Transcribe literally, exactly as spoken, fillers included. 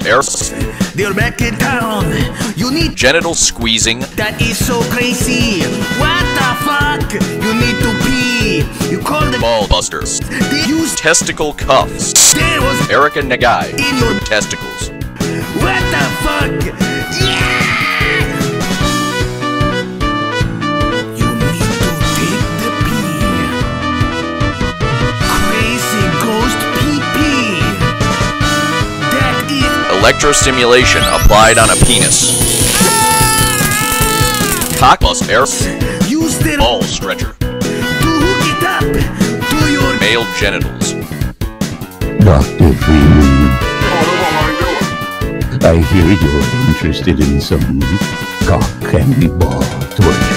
air. They're back in town. You need Genital squeezing. That is so crazy. What the fuck? You need to pee. You call them Ballbusters. They use Testicle cuffs. There was Erica Nagai. in your Testicles. What the fuck? Yeah! You need to take the pee. Crazy ghost pee pee. That is Electrostimulation applied on a penis. Cock plus air. use them Ball stretcher. to hook it up to your Male genitals. Doctor Freeman, I hear you're interested in some cock and ball twerking.